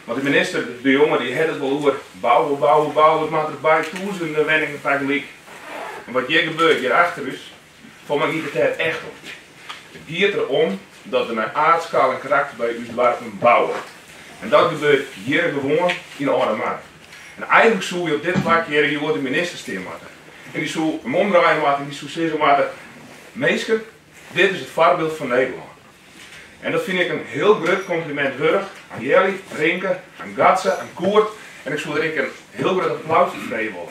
Want de minister, de jongen, die had het wel over bouwen, het maakt erbij duizenden wenningen tegelijk. En wat hier gebeurt hier achter is, voor mij gaat het echt op. Het gaat erom dat we naar aardschaal en karakter bij ons dorpen bouwen. En dat gebeurt hier gewoon in Oudemark. En eigenlijk zou je op dit plak hier de minister stemmen. En die zou een omdraaien maken, die zou zeggen maar, meisje, dit is het voorbeeld van Nederland. En dat vind ik een heel groot compliment terug aan jullie, Rinke, aan Gatse, aan Koert. En ik zou er een heel groot applaus voor vrij willen.